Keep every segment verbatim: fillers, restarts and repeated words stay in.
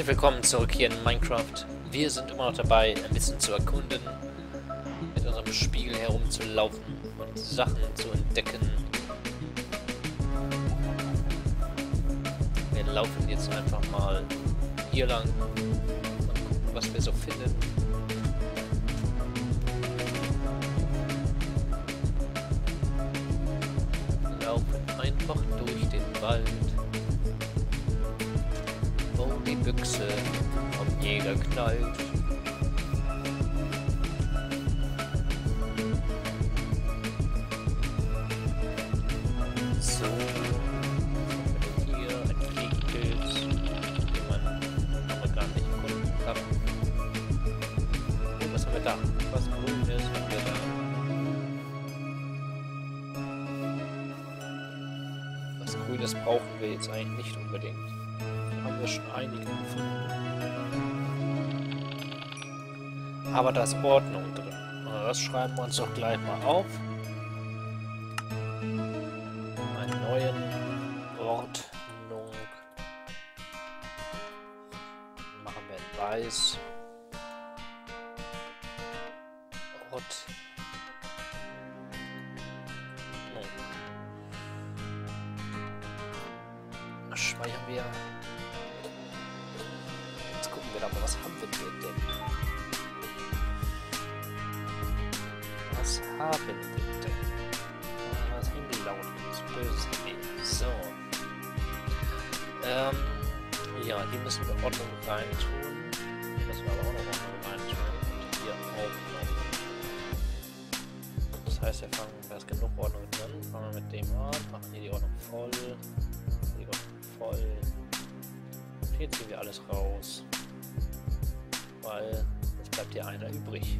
Willkommen zurück hier in Minecraft. Wir sind immer noch dabei, ein bisschen zu erkunden, mit unserem Spiegel herumzulaufen und Sachen zu entdecken. Wir laufen jetzt einfach mal hier lang und gucken, was wir so finden. Wir laufen einfach durch den Wald. Die Büchse vom Jäger knallt. So, hier ein Fliegenpilz, den man aber gar nicht erkunden kann. Oh, was haben wir da? Was Grünes haben wir da? Was Grünes brauchen wir jetzt eigentlich nicht unbedingt. Haben wir schon einige gefunden. Aber da ist Ordnung drin. Das schreiben wir uns doch gleich mal auf. Einen neuen Ordnung. Machen wir in weiß. Ort. Oh. Speichern wir. Aber was haben wir denn? Was haben wir denn? Was Handy laut ist. Böses Handy. So. Ähm. Ja, hier müssen wir Ordnung reintun. Hier müssen wir aber auch noch Ordnung reintun. Und hier auch noch. Das heißt, wir fangen, da ist genug Ordnung drin. Fangen wir mit dem an. Machen hier die Ordnung voll. Die Ordnung voll. Und hier ziehen wir alles raus. Weil jetzt bleibt hier einer übrig.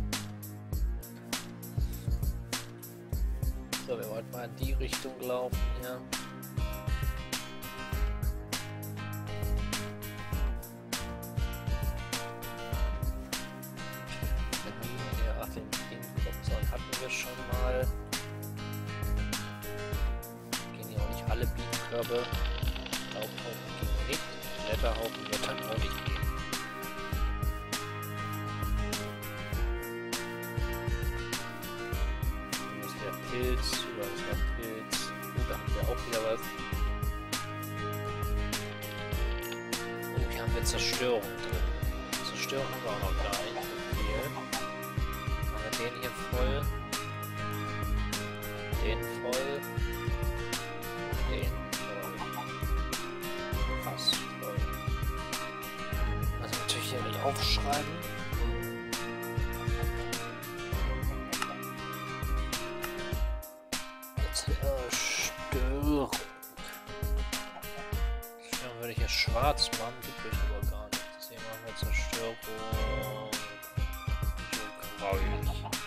So, wir wollten mal in die Richtung laufen hier. Wir haben hier, ach, den Bienenkopfzaun hatten wir schon mal. Gehen hier auch nicht alle Bienenkörbe. Laubhaufen gehen nicht. Blätterhaufen wird dann auch nicht gehen. Pilz, oder das war Pilz. Oh, da haben wir auch wieder was. Und hier haben wir Zerstörung drin. Zerstörung haben wir auch noch gleich. Hier. Machen wir den hier voll. Den voll. Den voll. Fast voll. Also natürlich hier nicht aufschreiben. Zerstörung. Dann würde ich hier schwarz machen, gibt es aber gar nicht. Deswegen machen wir Zerstörung. So gräulich.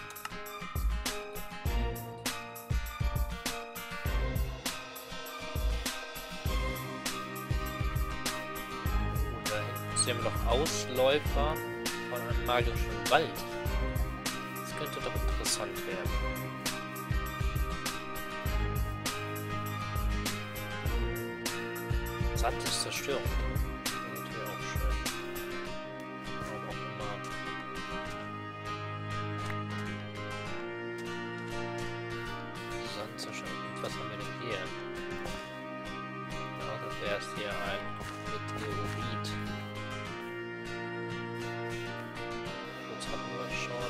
Und da hinten sehen wir noch Ausläufer von einem magischen Wald. Das könnte doch interessant werden. Sand ist Zerstörung. Das ist natürlich auch schön. Warum auch immer. Sandzerstörung. Was haben wir denn hier? Ja, das wäre es hier ein Meteorit. Das hatten wir schon.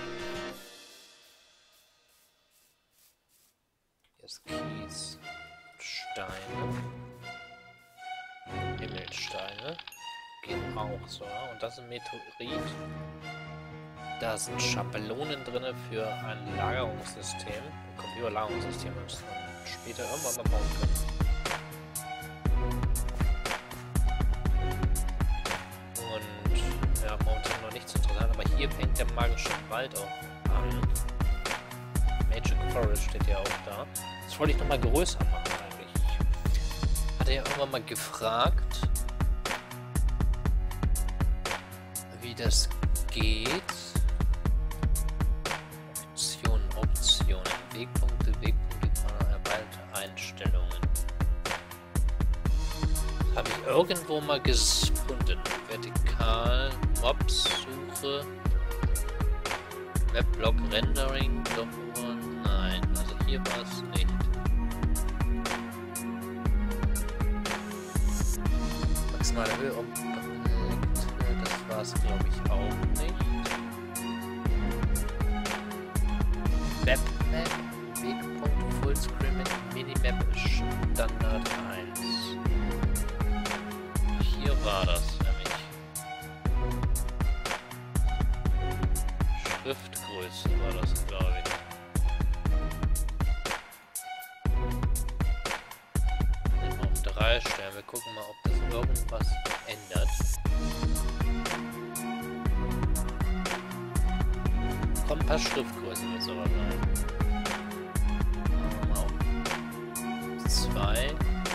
Hier ist Kies. Steine. Himmelsteine gehen auch so. Und das ist ein Meteorit. Da sind Schabelonen drin für ein Lagerungssystem. Ein Computerlagerungssystem, das wir später irgendwann mal bauen können. Und ja, momentan noch nichts interessant, aber hier fängt der magische Wald auch an. Magic Forest steht ja auch da. Das wollte ich noch mal größer machen. Ja irgendwann mal gefragt, wie das geht. Optionen, Optionen, Wegpunkte, Wegpunkte, erweiterte Einstellungen. Habe ich irgendwo mal gesprochen. gefunden. Vertikal, Mobs, Suche, Webblock, Rendering, Doppel, nein, also hier war es nicht. Maximale Höhe, Objekt, das war es glaube ich auch nicht. Webmap, Wegpunkt, Fullscreen mit Minimap, Standard eins. Hier war das nämlich. Schriftgröße war das, glaube ich. Nehmen wir auf drei stellen. Wir gucken mal, ob das irgendwas ändert. Kompass Schriftgröße wird es aber sein. Machen wir mal auf zwei.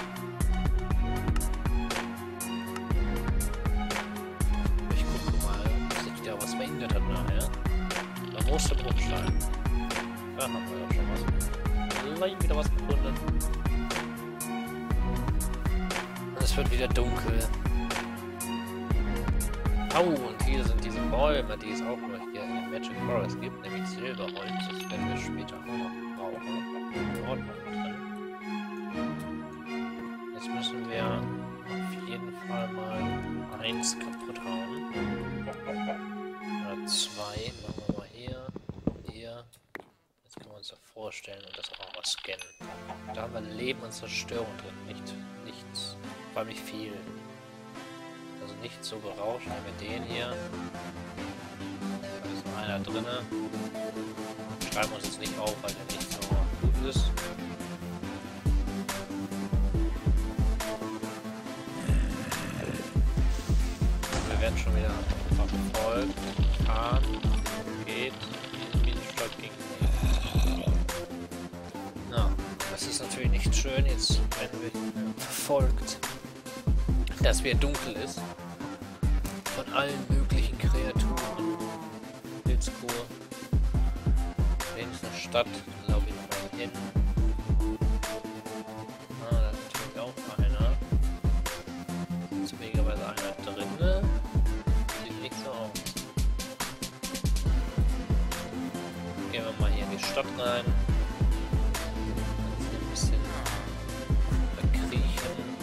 Ich gucke mal, ob sich da was verändert hat nachher. Der große Bruchstein. Da haben wir ja schon was. Gleich wieder was gefunden. Es wird wieder dunkel. Au, und hier sind diese Bäume, die es auch nur hier in Magic Forest gibt, nämlich Silberholz. Das werden wir später auch noch brauchen. In Ordnung drin. Jetzt müssen wir auf jeden Fall mal eins kaputt hauen. Oder zwei. Machen wir mal hier. Hier. Jetzt können wir uns das vorstellen und das auch mal scannen. Da haben wir Leben und Zerstörung drin. Nicht, nichts. Vor allem nicht viel. Also nicht so berauscht wie mit den hier. Da ist noch einer drinne. Schreiben wir uns jetzt nicht auf, weil der nicht so gut ist. Wir werden schon wieder verfolgt. Fahren. Geht. Wie die Stadt ging. Na, das ist natürlich nicht schön. Jetzt werden wir verfolgt. Dass es dunkel ist. Von allen möglichen Kreaturen. Pilzkur. Links eine Stadt. Glaube ich mal hin. Ah, da ist natürlich auch einer. Ist möglicherweise einer drin. Sieht nicht so aus. Gehen wir mal hier in die Stadt rein. Ein bisschen verkriechen.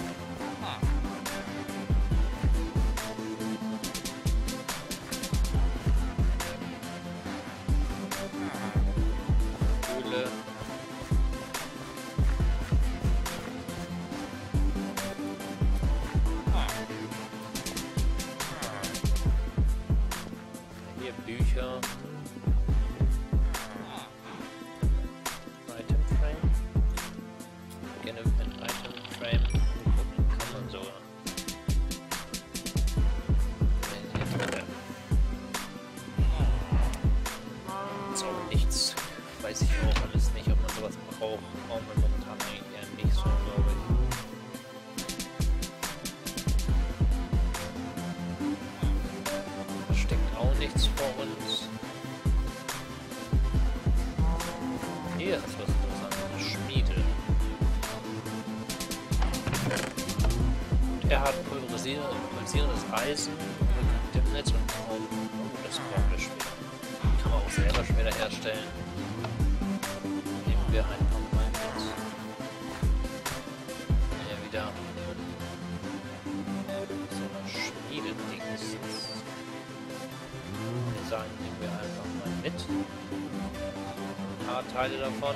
Bücher. Item Frame. Gerne ein Item Frame. Gucken kann man sogar. Ist auch nichts. Weiß ich auch alles nicht, ob man sowas braucht. Braucht man momentan eigentlich eher nicht so, glaube ich. Auch nichts vor uns. Hier ist was interessantes. Schmiede. Er hat pulverisier pulsierendes Eisen mit dem Netz und Raum. Oh, das brauchen wir später. Kann man auch selber später herstellen. Nehmen wir einfach mal mit. Hier wieder so eine Schmiededings. Wir sagen, nehmen wir einfach mal mit. Ein paar Teile davon.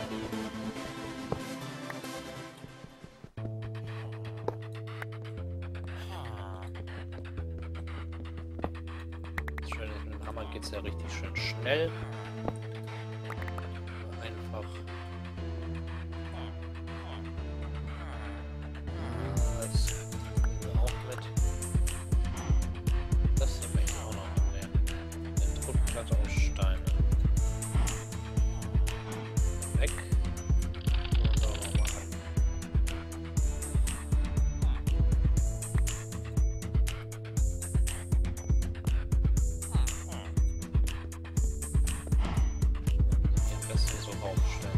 Das Schöne ist, mit dem Hammer geht es ja richtig schön schnell. Einfach. Das nehmen wir auch mit. Das hier möchte ich auch noch mitnehmen. Eine Druckplatte aus Steinen. Weg. Und sauber machen. Die am besten so raufstellen.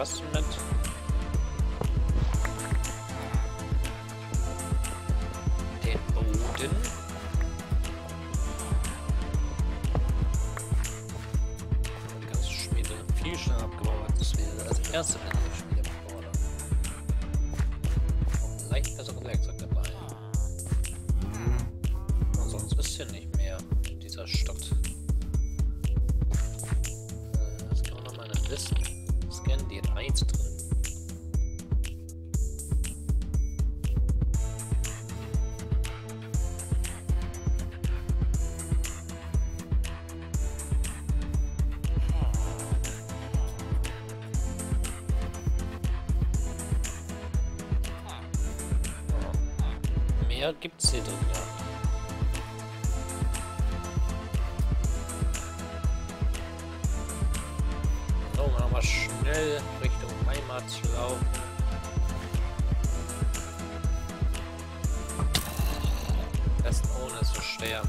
das mit. Den Boden. Die ganze Schmiede viel schneller abgebaut, als wir als erste Schmiede abgebaut haben. Auch ein leicht besseres Werkzeug dabei. Und sonst ist hier nicht mehr in dieser Stadt. Jetzt kann man noch mal eine Liste scannen, die hat eins drin. Mehr gibt's hier drin, ja. So, mal schnell Richtung Heimat zu laufen. Am besten ohne zu sterben.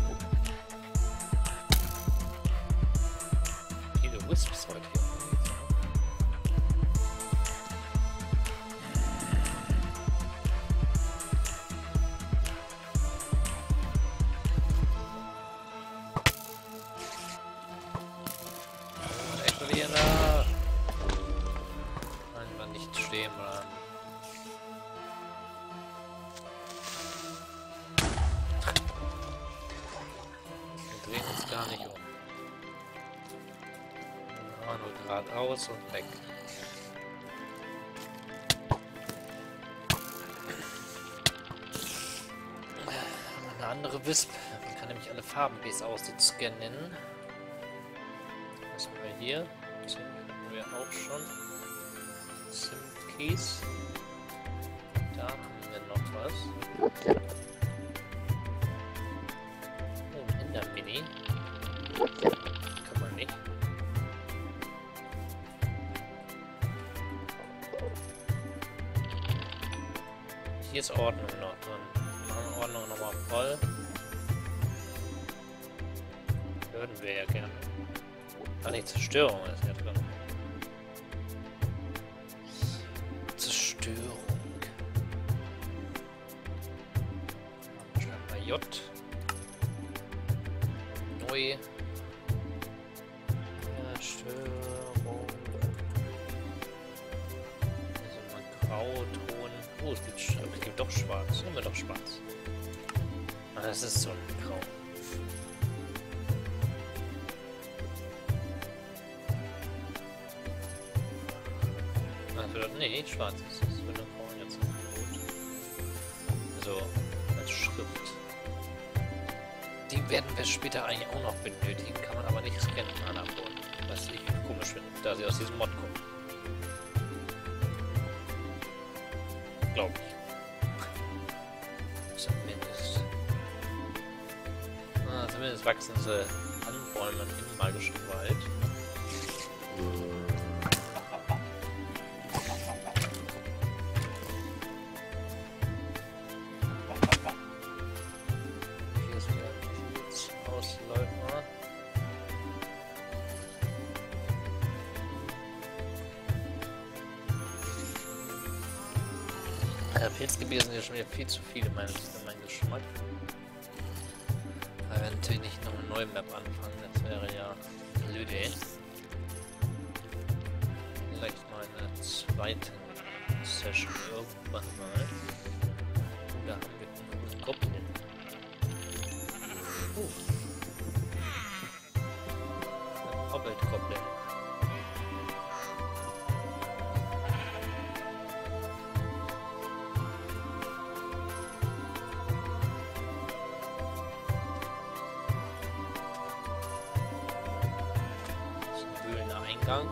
Viele Wisps heute hier. Gar nicht um. Ja, nur geradeaus und weg. Eine andere Wisp. Man kann nämlich alle Farben, wie es aussieht, scannen. Was haben wir hier? Das haben wir auch schon. Sim-Keys. Da haben wir noch was. Oh, Ender-Mini. Kann man nicht. Hier ist Ordnung noch drin. Machen wir Ordnung nochmal voll. Würden wir ja gerne. Ah, nicht Zerstörung ist ja drin. Zerstörung. Schreiben wir J. Neu. Störung. Also mal Grauton. Oh, es gibt, es gibt doch schwarz. Nehmen wir doch schwarz. Ah, das ist so ein Grau. Also, nee, schwarz ist das. Für eine Grau jetzt gut. Also, als Schrift. Die werden wir später eigentlich auch noch benötigen, kann man aber nicht scannen anabholen. Was ich komisch finde, da sie aus diesem Mod kommen. Glaube ich. Zumindest. Ah, zumindest wachsen sie an Bäumen im magischen Wald. Pilzgebiete sind ja schon wieder viel zu viele, mein, mein Geschmack. Aber wir werden natürlich nicht noch eine neue Map anfangen, das wäre ja blöde. Vielleicht mal eine zweite Session irgendwann mal. Da haben wir einen Goblin. Uh. Ein Hobbit-Goblin. Eingang.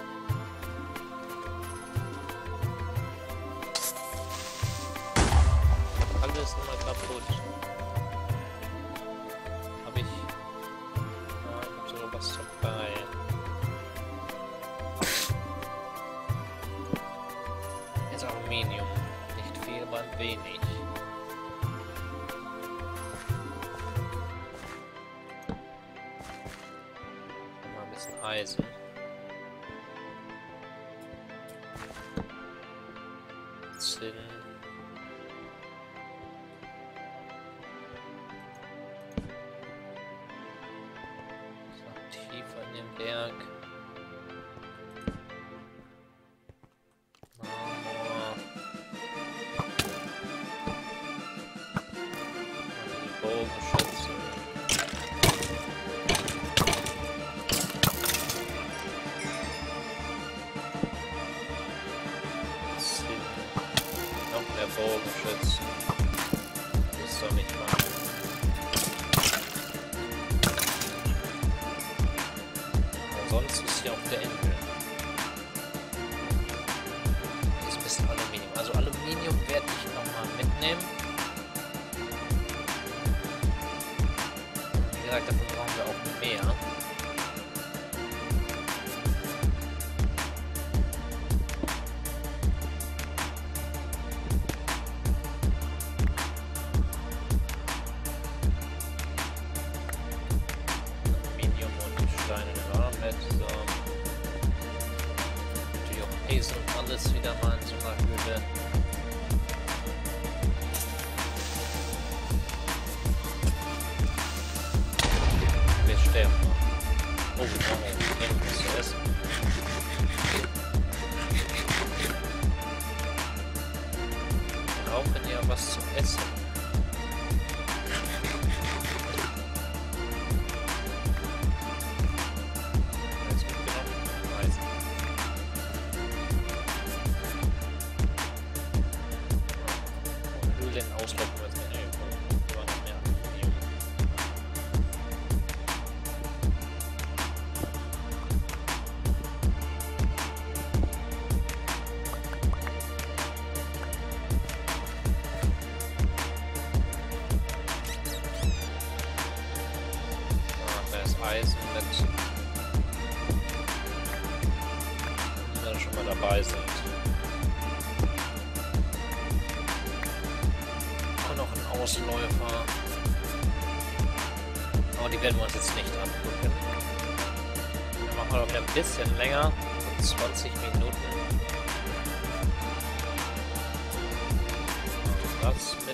Alles nochmal kaputt. Hab ich. Ja, ich hab sogar was dabei. Jetzt Aluminium. Nicht viel, aber ein wenig. Mal ein bisschen Eisen. bisschen... So, tiefer in den Berg. Marmor. Die Bogenschütze. Bogenschützen. Das soll nicht machen. Aber sonst ist hier auch der Ende. Hier ist ein bisschen Aluminium. Also Aluminium werde ich nochmal mitnehmen. Wie gesagt, davon brauchen wir auch mehr. Alles wieder mal in so einer Höhle. Wir sterben. Oh, wir brauchen irgendwas zu essen. Wir brauchen ja was zu essen. Eisen mit, wenn wir schon mal dabei sind. Und noch ein Ausläufer. Aber die werden wir uns jetzt nicht angucken. Dann machen wir doch wieder ein bisschen länger. zwanzig Minuten. Das mit.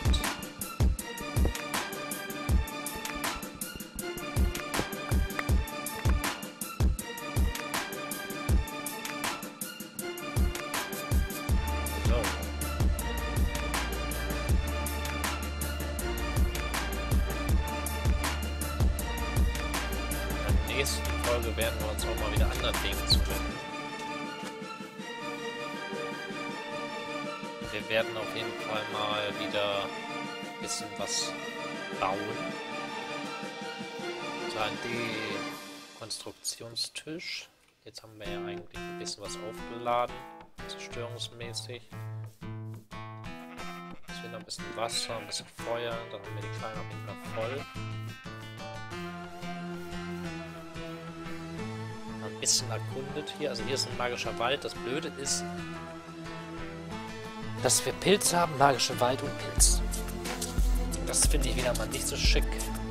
In der nächsten Folge werden wir uns auch mal wieder anderen Dingen zuwenden. Wir werden auf jeden Fall mal wieder ein bisschen was bauen. So ein Dekonstruktionstisch. Jetzt haben wir ja eigentlich ein bisschen was aufgeladen, zerstörungsmäßig. Jetzt wieder ein bisschen Wasser, ein bisschen Feuer, dann haben wir die Kleine auf jeden Fall voll. Ein bisschen erkundet hier. Also hier ist ein magischer Wald. Das Blöde ist, dass wir Pilze haben, magische Wald und Pilz. Das finde ich wieder mal nicht so schick.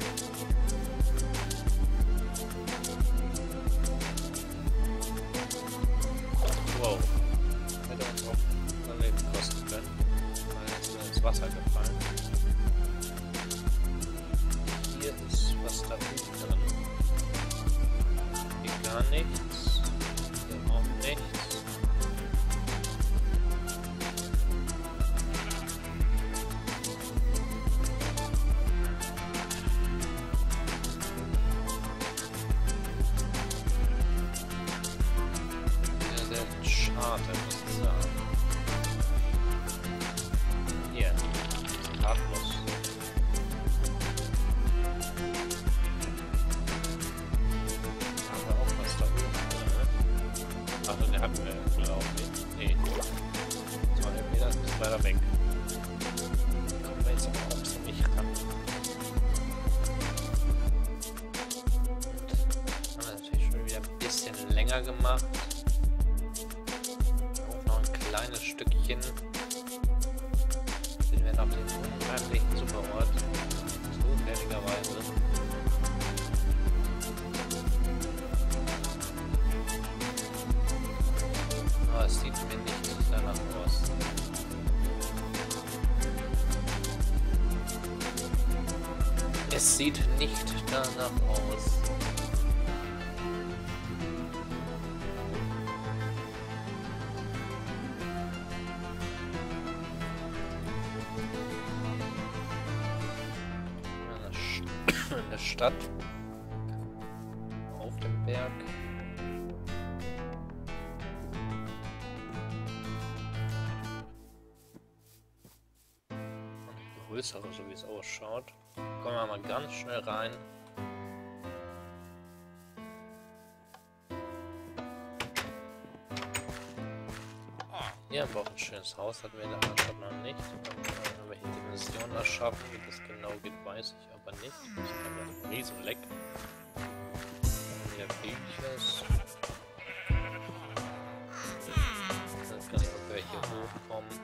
Wow. Hätte uns auch ein Leben kosten können. Weil jetzt sind wir ins Wasser gefallen. Hier ist was da unten drin. Hier gar nichts. Hier auch nichts. Schade, muss ich sagen. Hier, Atmos. Haben wir auch was da oben, ne? Ach, den hatten wir, glaube ich. Nee. zweihundert Meter ist ein bisschen weiter weg. Da kommen wir jetzt aber auch so nicht ran. Haben wir natürlich schon wieder ein bisschen länger gemacht. Kleines Stückchen. Sind wir nach dem unheimlichen Superort. Zufälligerweise. Aber es sieht mir nicht danach aus. Es sieht nicht danach aus. In der Stadt. Auf dem Berg. Größere, so wie es ausschaut. Kommen wir mal ganz schnell rein. Hier haben wir auch ein schönes Haus, hatten wir in der Stadt noch nicht. Dann haben wir hier Dimensionen erschaffen, wie das genau geht, weiß ich aber nicht. Ich habe einen riesen Leck. Hier Büchers. Dann kann ich auch gleich hier hochkommen.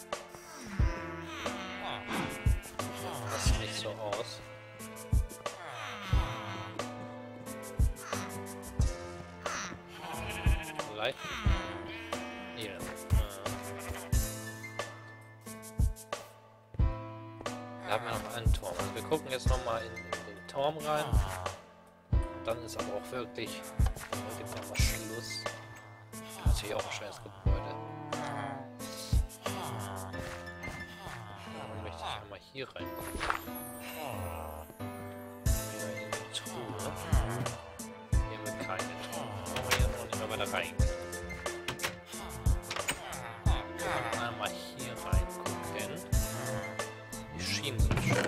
Das sieht nicht so aus. Vielleicht. Hier. Da haben wir noch einen Turm. Also wir gucken jetzt nochmal in, in den Turm rein. Und dann ist aber auch wirklich heute nochmal Schluss. Natürlich auch ein schönes Gebäude. Dann möchte ich nochmal hier reingucken. Wieder in die Truhe. Hier haben wir keine Truhe. Wollen wir hier noch nicht mehr weiter reingehen. Einmal hier reingucken. Die Schienen sind schön.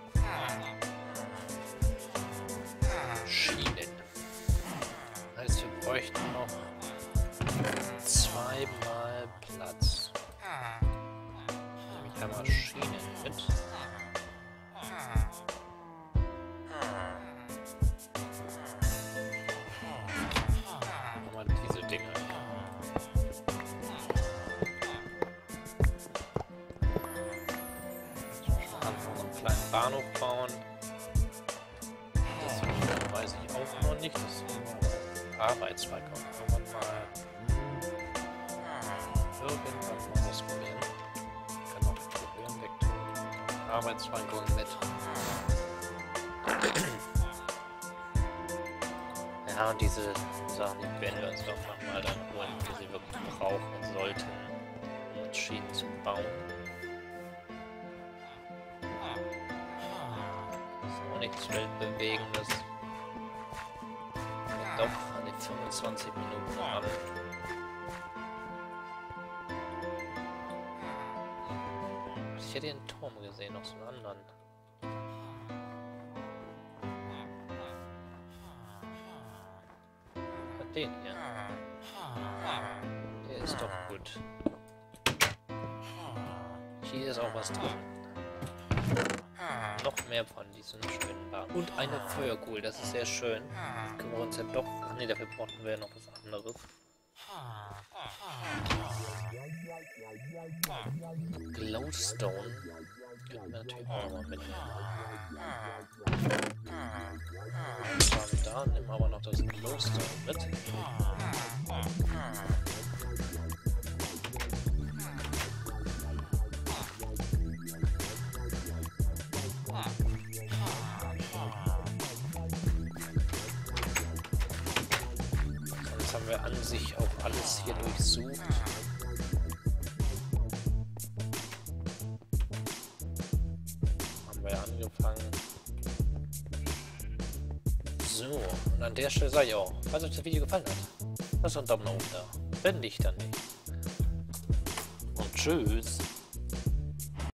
Schienen. Heißt, wir bräuchten noch zweimal Platz. Nehme ich einmal Schienen mit. Nochmal diese Dinger. Kleinen Bahnhof bauen. Das weiß ich auch noch nicht. Das ist Arbeitsweg auch irgendwann mal irgendwann mal ausprobieren. Ich kann auch die Höhen wegtun. Arbeitsweg und mit. Ja, und diese Sachen, die werden wir uns doch nochmal dann holen, wie wir sie wirklich brauchen sollten, um Schienen zu bauen. Nichts Weltbewegendes. Ja, doch, an die fünfundzwanzig Minuten an. Ich hätte den Turm gesehen, noch so einen anderen. Den hier. Der ist doch gut. Hier ist auch was drin. Noch mehr von diesen schönen Bahnen. Und eine Feuerkugel, das ist sehr schön. Können wir uns ja doch... Ach nee, dafür brauchen wir ja noch was anderes. Glowstone. Können wir natürlich auch nochmal mitnehmen. Was haben wir da? Nehmen wir aber noch das Glowstone mit. Sonst haben wir an sich auch alles hier durchsucht. Haben wir ja angefangen. So, und an der Stelle sage ich auch, falls euch das Video gefallen hat, lasst einen Daumen nach oben da. Wenn nicht, dann nicht. Und tschüss.